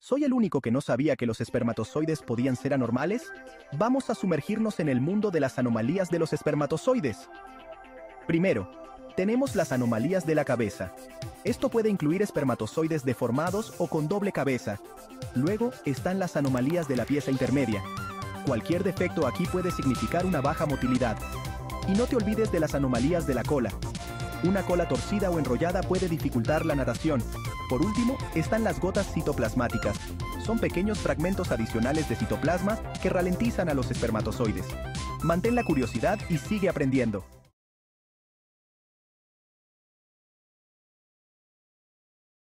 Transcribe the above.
¿Soy el único que no sabía que los espermatozoides podían ser anormales? Vamos a sumergirnos en el mundo de las anomalías de los espermatozoides. Primero, tenemos las anomalías de la cabeza. Esto puede incluir espermatozoides deformados o con doble cabeza. Luego están las anomalías de la pieza intermedia. Cualquier defecto aquí puede significar una baja motilidad. Y no te olvides de las anomalías de la cola. Una cola torcida o enrollada puede dificultar la natación. Por último, están las gotas citoplasmáticas. Son pequeños fragmentos adicionales de citoplasma que ralentizan a los espermatozoides. Mantén la curiosidad y sigue aprendiendo.